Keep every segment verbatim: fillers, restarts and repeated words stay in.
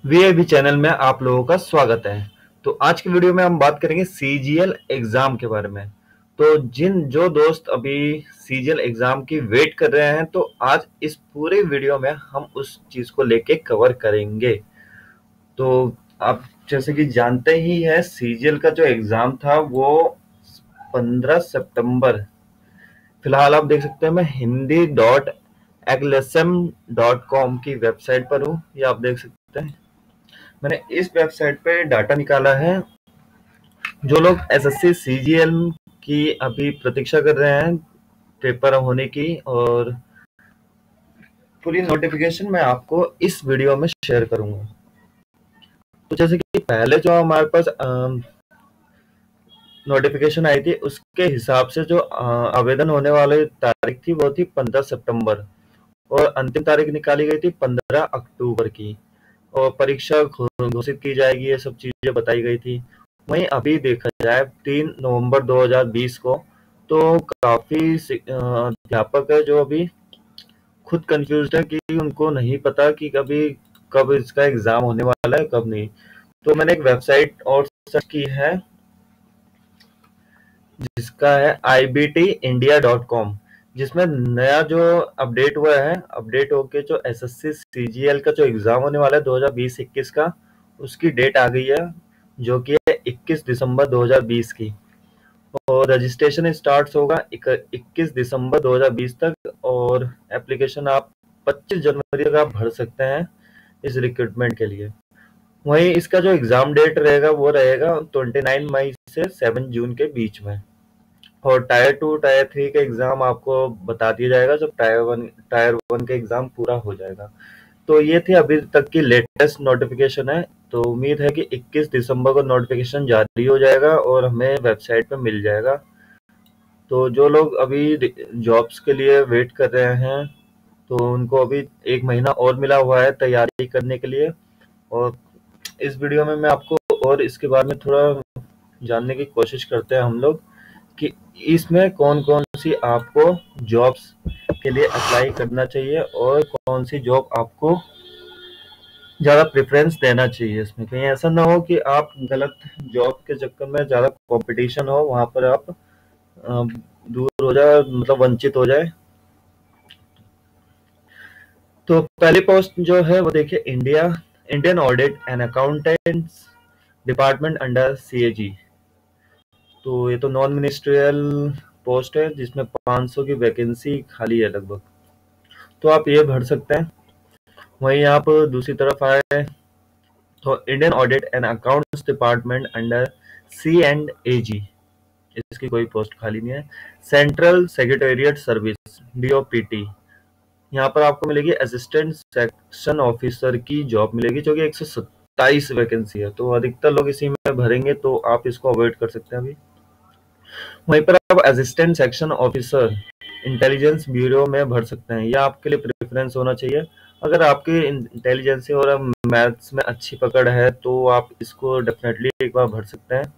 VIB channel में आप लोगों का स्वागत है। तो आज की वीडियो में हम बात करेंगे सीजीएल एग्जाम के बारे में। तो जिन जो दोस्त अभी सीजीएल एग्जाम की वेट कर रहे हैं, तो आज इस पूरे वीडियो में हम उस चीज को लेके कवर करेंगे। तो आप जैसे कि जानते ही है, सीजीएल का जो एग्जाम था वो पंद्रह सितंबर। फिलहाल आप देख सकते हैं मैं हिंदी डॉट एग्लेसम डॉट कॉम की वेबसाइट पर हूँ। ये आप देख सकते हैं, मैंने इस वेबसाइट पे डाटा निकाला है। जो लोग एसएससी सीजीएल की अभी प्रतीक्षा कर रहे हैं पेपर होने की, और पूरी नोटिफिकेशन मैं आपको इस वीडियो में शेयर करूंगा। तो जैसे कि पहले जो हमारे पास नोटिफिकेशन आई थी, उसके हिसाब से जो अ, आवेदन होने वाली तारीख थी वो थी पंद्रह सितंबर, और अंतिम तारीख निकाली गई थी पंद्रह अक्टूबर की, और परीक्षा घो- घोषित की जाएगी, ये सब चीजें बताई गई थी। वहीं अभी देखा जाए तीन नवंबर दो हज़ार बीस को, तो काफी सि- अ, अध्यापक है जो अभी खुद कंफ्यूज है कि उनको नहीं पता कि कभी कब इसका एग्जाम होने वाला है, कब नहीं। तो मैंने एक वेबसाइट और सर्च की है जिसका है I B T India dot com, जिसमें नया जो अपडेट हुआ है, अपडेट होके जो एसएससी सीजीएल का जो एग्जाम होने वाला है दो हज़ार बीस इक्कीस का, उसकी डेट आ गई है, जो कि है इक्कीस दिसंबर दो हज़ार बीस की। और रजिस्ट्रेशन स्टार्ट होगा इक्कीस दिसंबर दो हज़ार बीस तक, और एप्लीकेशन आप पच्चीस जनवरी तक आप भर सकते हैं इस रिक्रूटमेंट के लिए। वहीं इसका जो एग्जाम डेट रहेगा वो रहेगा उनतीस मई से सात जून के बीच में। और टायर टू टायर थ्री का एग्जाम आपको बता दिया जाएगा जब टायर वन टायर वन का एग्जाम पूरा हो जाएगा। तो ये थी अभी तक की लेटेस्ट नोटिफिकेशन है। तो उम्मीद है कि इक्कीस दिसंबर को नोटिफिकेशन जारी हो जाएगा और हमें वेबसाइट पे मिल जाएगा। तो जो लोग अभी जॉब्स के लिए वेट कर रहे हैं, तो उनको अभी एक महीना और मिला हुआ है तैयारी करने के लिए। और इस वीडियो में मैं आपको और इसके बारे में थोड़ा जानने की कोशिश करते हैं हम लोग, कि इसमें कौन कौन सी आपको जॉब्स के लिए अप्लाई करना चाहिए और कौन सी जॉब आपको ज़्यादा प्रेफरेंस देना चाहिए। इसमें कहीं ऐसा ना हो कि आप गलत जॉब के चक्कर में, ज़्यादा कंपटीशन हो, वहाँ पर आप अ, दूर हो जाए, मतलब वंचित हो जाए। तो पहली पोस्ट जो है वो देखिए, India Indian audit and accountants department under CAG. तो ये तो नॉन मिनिस्ट्रियल पोस्ट है जिसमें पाँच सौ की वैकेंसी खाली है लगभग, तो आप ये भर सकते हैं। वहीं आप दूसरी तरफ आए तो Indian audit and accounts department under C and A G, इसकी कोई पोस्ट खाली नहीं है। सेंट्रल सेक्रेटेरिएट सर्विस डीओपीटी, यहाँ पर आपको मिलेगी असिस्टेंट सेक्शन ऑफिसर की जॉब मिलेगी, जो कि एक सौ सत्ताईस वैकेंसी है। तो अधिकतर लोग इसी में भरेंगे, तो आप इसको अवॉइड कर सकते हैं अभी। वहीं पर आप assistant section officer intelligence bureau में भर सकते हैं, यह आपके लिए प्रेफरेंस होना चाहिए। अगर आपकी इंटेलिजेंस और मैथ्स में अच्छी पकड़ है तो आप इसको डेफिनेटली एक बार भर सकते हैं।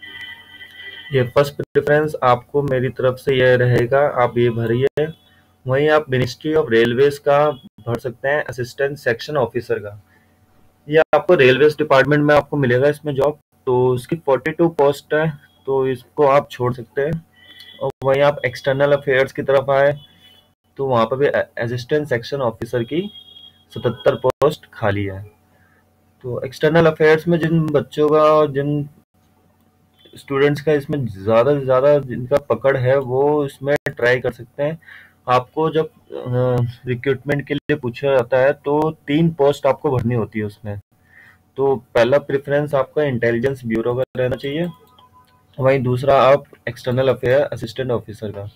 ये फर्स्ट प्रेफरेंस आपको मेरी तरफ से यह रहेगा, आप ये भरिए। वहीं आप मिनिस्ट्री ऑफ रेलवेज का भर सकते हैं, असिस्टेंट सेक्शन ऑफिसर का। ये आपको रेलवेज डिपार्टमेंट में आपको मिलेगा इसमें जॉब। तो इसकी बयालीस पोस्ट है, तो इसको आप छोड़ सकते हैं। और वहीं आप एक्सटर्नल अफेयर्स की तरफ आए तो वहाँ पर भी असिस्टेंट सेक्शन ऑफिसर की सतहत्तर पोस्ट खाली है। तो एक्सटर्नल अफेयर्स में जिन बच्चों का और जिन स्टूडेंट्स का इसमें ज़्यादा से ज़्यादा जिनका पकड़ है, वो इसमें ट्राई कर सकते हैं। आपको जब रिक्रूटमेंट के लिए पूछा जाता है तो तीन पोस्ट आपको भरनी होती है उसमें। तो पहला प्रेफरेंस आपका इंटेलिजेंस ब्यूरो का रहना चाहिए, वहीं दूसरा आप एक्सटर्नल अफेयर असिस्टेंट ऑफिसर का।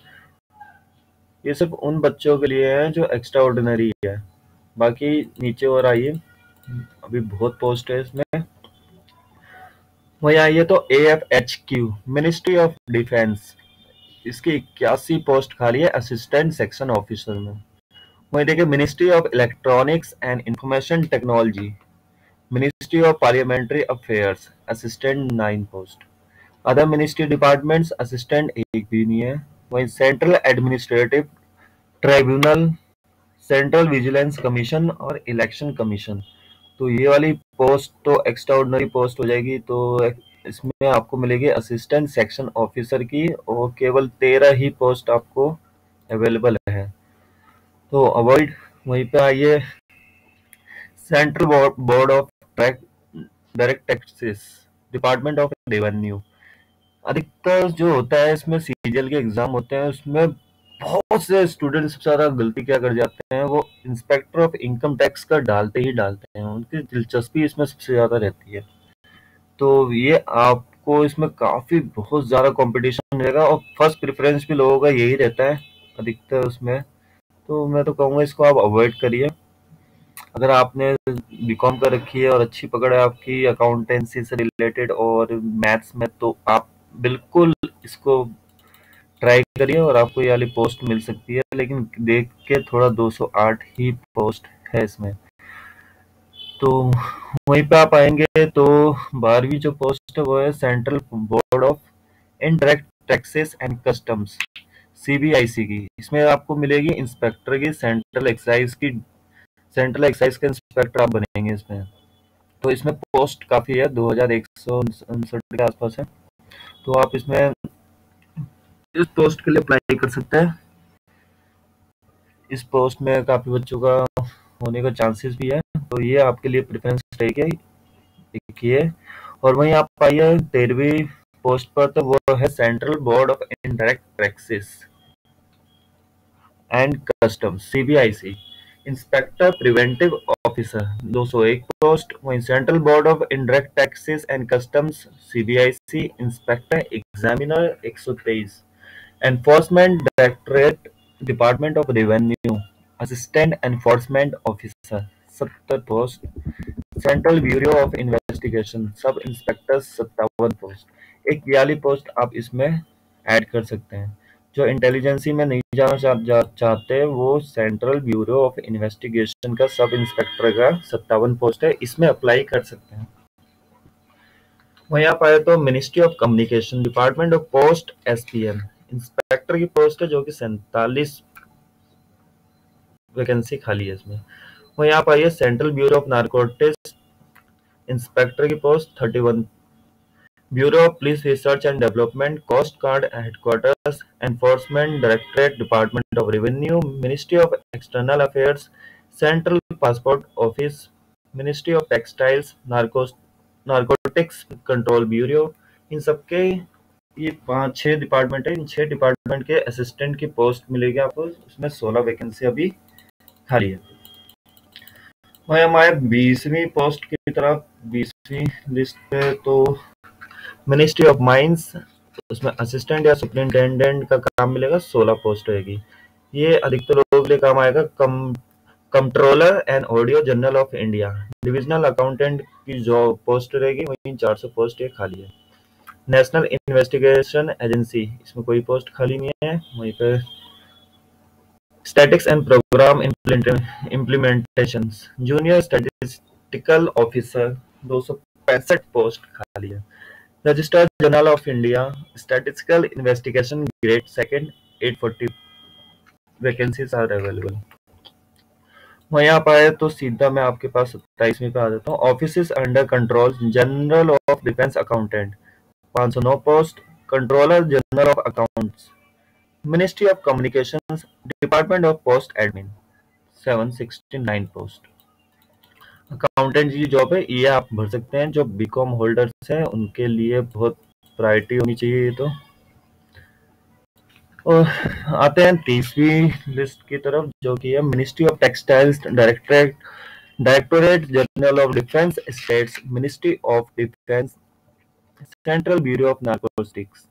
ये सिर्फ उन बच्चों के लिए है जो एक्स्ट्रा ऑर्डिनरी है। बाकी नीचे और आइए, अभी बहुत पोस्ट है इसमें। वहीं आइए तो A F H Q ministry of defence, इसकी इक्यासी पोस्ट खाली है असिस्टेंट सेक्शन ऑफिसर में। वहीं देखिए, ministry of electronics and information technology, ministry of parliamentary affairs assistant nine post. Other ministry departments assistant एक भी नहीं है। वहीं central administrative tribunal, central vigilance commission और इलेक्शन कमीशन, तो ये वाली पोस्ट तो एक्स्ट्रा ऑर्डिनरी पोस्ट हो जाएगी। तो इसमें आपको मिलेगी असिस्टेंट सेक्शन ऑफिसर की, और केवल तेरह ही पोस्ट आपको अवेलेबल है। तो अवॉइड वहीं पे आइए, central board of direct taxes, department of revenue. अधिकतर जो होता है इसमें सीजीएल के एग्जाम होते हैं, उसमें बहुत से स्टूडेंट सबसे ज्यादा गलती क्या कर जाते हैं, वो इंस्पेक्टर ऑफ इनकम टैक्स का डालते ही डालते हैं, उनकी दिलचस्पी इसमें सबसे ज्यादा रहती है। तो ये आपको इसमें काफी बहुत ज्यादा कंपटीशन रहेगा, और फर्स्ट प्रेफरेंस भी लोगों का यही रहता है अधिकतर उसमें। तो मैं तो कहूँगा इसको आप अवॉइड करिए। अगर आपने बीकॉम कर रखी है और अच्छी पकड़ है आपकी अकाउंटेंसी से रिलेटेड और मैथ्स में, तो आप बिल्कुल इसको ट्राई करिए और आपको ये वाली पोस्ट मिल सकती है। लेकिन देख के थोड़ा दो सौ आठ ही पोस्ट है इसमें। तो वहीं पे आप आएंगे तो बारहवीं जो पोस्ट है वो है central board of indirect taxes and customs, CBIC की। इसमें आपको मिलेगी इंस्पेक्टर की, सेंट्रल एक्साइज की, सेंट्रल एक्साइज के इंस्पेक्टर आप बनेंगे इसमें। तो इसमें पोस्ट काफी है, दो हजार एक सौ उनसठ के आसपास है। तो आप इसमें इस पोस्ट के लिए अप्लाई कर सकते हैं। इस पोस्ट में काफी बच्चों का होने का चांसेस भी है, तो ये आपके लिए प्रेफरेंस रहेगी, देखिए। और वहीं आप आइए तेरहवीं पोस्ट पर, तो वो है central board of indirect taxes and customs, CBIC, inspector preventive officer, दो सौ एक पोस्ट। वहीं central board of indirect taxes and customs, CBIC, inspector examiner, एक सौ तेईस। Enforcement directorate, department of revenue, assistant enforcement officer, सत्तर post. Central bureau of investigation, sub inspector, सत्तावन post. एक ये वाली पोस्ट आप इसमें ऐड कर सकते हैं। जो इंटेलिजेंसी में नहीं जाना चा, जा, चाहते, वो सेंट्रल ब्यूरो ऑफ इन्वेस्टिगेशन का सब इंस्पेक्टर का सत्तावन पोस्ट है, इसमें अप्लाई कर सकते हैं। वहीं आप आए तो ministry of communication, department of post, SPM, inspector की पोस्ट है जो कि सैंतालीस वैकेंसी खाली है इसमें। वहीं आप आइए central bureau of narcotics, inspector की पोस्ट इकतीस। Bureau of police research and development, coast guard headquarters, enforcement directorate, department of revenue, ministry of external affairs, central passport office, ministry of textiles, narcotics control bureau. इन सबके ये पांच छह department है। इन छह department के असिस्टेंट की पोस्ट मिलेगी आपको, उसमें सोलह वैकेंसी अभी खाली है। वहीं हमारे बीसवीं पोस्ट की तरफ, बीसवीं लिस्ट पे तो मिनिस्ट्री ऑफ माइंस, उसमें असिस्टेंट या सुपरिंटेंडेंट का काम मिलेगा, सोलह पोस्ट रहेगी। ये अधिकतर लोगों के लिए काम आएगा। कम controller and audio general of India, divisional accountant की जो पोस्ट रहेगी वही चार सौ पोस्ट ये खाली है। नेशनल इन्वेस्टिगेशन एजेंसी, इसमें कोई पोस्ट खाली नहीं है। वहीं पे statics and program implementation, junior statistical officer, दो सौ पैंसठ पोस्ट खाली है। Register general of India, statistical investigation grade second, आठ सौ चालीस वैकेंसीज आर अवेलेबल। वहीं आप आए तो सीधा मैं आपके पास सत्ताईसवीं पे आ जाता हूँ। Office under control general of defence accountant, पाँच सौ नौ post. Controller general of accounts, ministry of communications, department of post admin, सात सौ उनहत्तर पोस्ट। अकाउंटेंट की जॉब है, ये आप भर सकते हैं। जो बीकॉम होल्डर्स हैं उनके लिए बहुत प्रायोरिटी होनी चाहिए ये तो। और आते हैं तीसवीं लिस्ट की तरफ, जो कि है ministry of textiles directorate, directorate general of defence states, ministry of defence, central bureau of narcotics,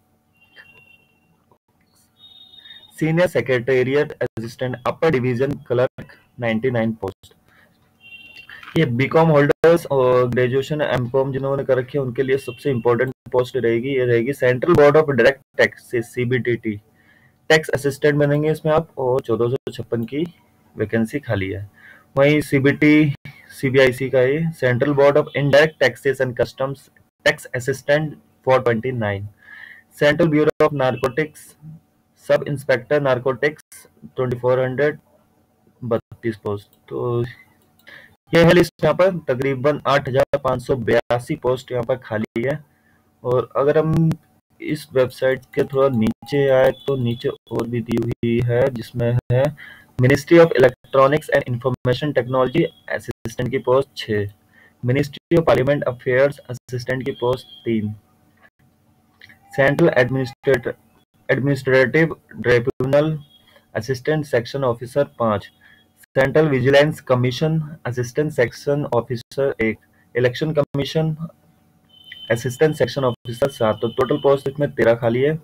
senior secretariat assistant, upper division clerk, निन्यानवे पोस्ट। ये बीकॉम होल्डर्स और ग्रेजुएशन एमकॉम जिन्होंने कर रखी है उनके लिए सबसे इंपॉर्टेंट पोस्ट रहेगी। ये रहेगी central board of direct tax, CBDT, tax assistant बनेंगे इसमें आप, और चौदह सौ छप्पन की वैकेंसी खाली है। वहीं सीबीटी सीबीआईसी का ये central board of indirect taxes and customs, tax assistant चार सौ उनतीस। Central bureau of narcotics, sub inspector narcotics, चौबीस सौ बत्तीस पोस्ट। तो ये है लिस्ट यहाँ पर तकरीबन आठ हजार पाँच सौ बयासी पोस्ट यहाँ पर खाली है। और अगर हम इस वेबसाइट के थोड़ा नीचे आए तो नीचे और भी दी हुई है, जिसमें है ministry of electronics and information technology assistant की पोस्ट छः, ministry of parliament affairs assistant की पोस्ट तीन, central administrator administrative tribunal assistant section officer पाँच, central vigilance commission assistant section officer एक, election commission assistant section officer सात। तो total post इसमें तेरह खाली है।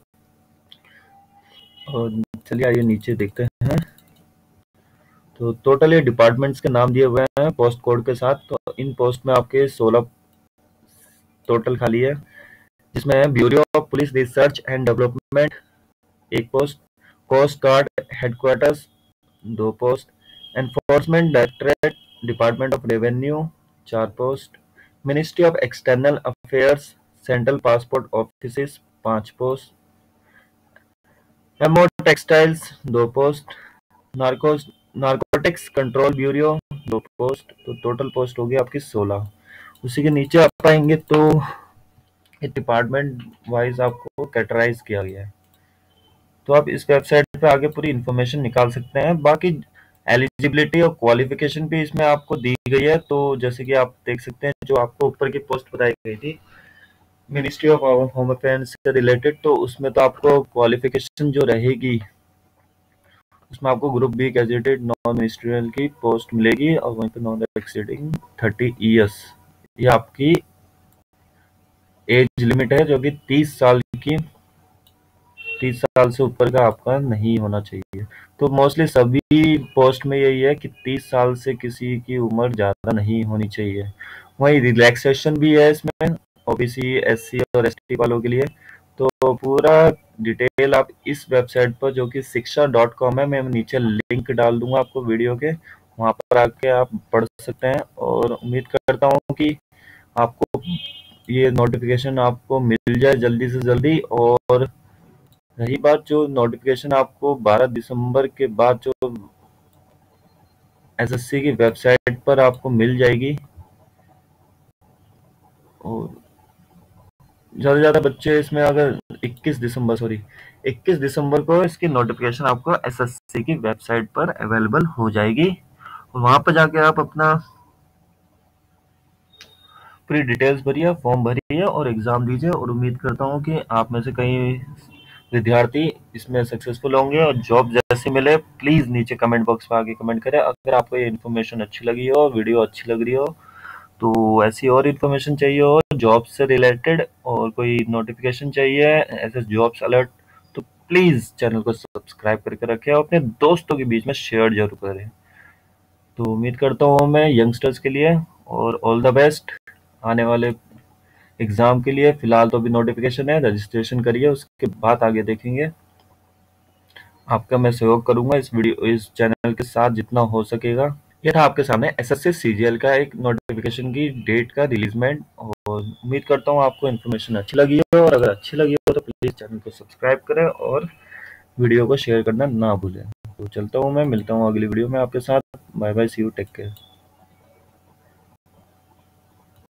और चलिए आइए नीचे देखते हैं। तो टोटल ये डिपार्टमेंट्स के नाम दिए हुए हैं पोस्ट कोड के साथ। तो इन पोस्ट में आपके सोलह टोटल खाली है, जिसमें है bureau of police research and development एक पोस्ट, कोस्ट गार्ड हेडक्वार्टर्स दो post, enforcement directorate department of revenue चार post, ministry of external affairs central passport office पाँच पोस्ट, एमओ टेक्सटाइल्स दो post, narcos narcotics control bureau दो post. तो total post होगी आपकी सोलह। उसी के नीचे आप पाएंगे तो डिपार्टमेंट वाइज आपको कैटेगराइज किया गया है। तो आप इस वेबसाइट पे आगे पूरी इंफॉर्मेशन निकाल सकते हैं। बाकी एलिजिबिलिटी और क्वालिफिकेशन भी इसमें आपको दी गई है। तो जैसे कि आप देख सकते हैं, जो आपको ऊपर की पोस्ट बताई गई थी मिनिस्ट्री ऑफ होम अफेयर्स से रिलेटेड, तो उसमें तो आपको क्वालिफिकेशन जो रहेगी उसमें आपको group B gazetted non ministerial की पोस्ट मिलेगी और वहीं पे नॉन एक्सीडिंग थर्टी ईयर्स, ये आपकी एज लिमिट है, जो कि तीस साल की तीस साल से ऊपर का आपका नहीं होना चाहिए। तो मोस्टली सभी पोस्ट में यही है कि तीस साल से किसी की उम्र ज़्यादा नहीं होनी चाहिए। वहीं रिलैक्सेशन भी है इसमें ओबीसी, एससी और एसटी वालों के लिए। तो पूरा डिटेल आप इस वेबसाइट पर, जो कि शिक्षा डॉट कॉम है, मैं नीचे लिंक डाल दूंगा आपको वीडियो के, वहाँ पर आके आप पढ़ सकते हैं। और उम्मीद करता हूँ कि आपको ये नोटिफिकेशन आपको मिल जाए जल्दी से जल्दी। और रही बात जो नोटिफिकेशन आपको बारह दिसंबर के बाद जो एसएससी की वेबसाइट पर आपको मिल जाएगी, और ज़्यादा से ज़्यादा बच्चे इसमें अगर इक्कीस दिसंबर सॉरी इक्कीस दिसंबर को इसकी नोटिफिकेशन आपको एसएससी की वेबसाइट पर अवेलेबल हो जाएगी। और वहाँ पर जाके आप अपना पूरी डिटेल्स भरिए, फॉर्म भरिए और एग्ज़ाम दीजिए। और उम्मीद करता हूँ कि आप में से कई विद्यार्थी इसमें सक्सेसफुल होंगे और जॉब जैसे मिले। प्लीज़ नीचे कमेंट बॉक्स में आके कमेंट करें। अगर आपको ये इन्फॉर्मेशन अच्छी लगी हो, वीडियो अच्छी लग रही हो, तो ऐसी और इन्फॉर्मेशन चाहिए हो जॉब से रिलेटेड, और कोई नोटिफिकेशन चाहिए ऐसे जॉब्स अलर्ट, तो प्लीज़ चैनल को सब्सक्राइब करके रखें और अपने दोस्तों के बीच में शेयर जरूर करें। तो उम्मीद करता हूँ मैं यंगस्टर्स के लिए, और ऑल द बेस्ट आने वाले एग्ज़ाम के लिए। फ़िलहाल तो अभी नोटिफिकेशन है, रजिस्ट्रेशन करिए, उसके बाद आगे देखेंगे। आपका मैं सहयोग करूंगा इस वीडियो इस चैनल के साथ जितना हो सकेगा। यह था आपके सामने एसएससी सीजीएल का एक नोटिफिकेशन की डेट का रिलीजमेंट। और उम्मीद करता हूँ आपको इन्फॉर्मेशन अच्छी लगी हो, और अगर अच्छी लगी हो तो प्लीज़ चैनल को सब्सक्राइब करें और वीडियो को शेयर करना ना भूलें। तो चलता हूँ मैं, मिलता हूँ अगली वीडियो में आपके साथ। Bye bye, see you, take care.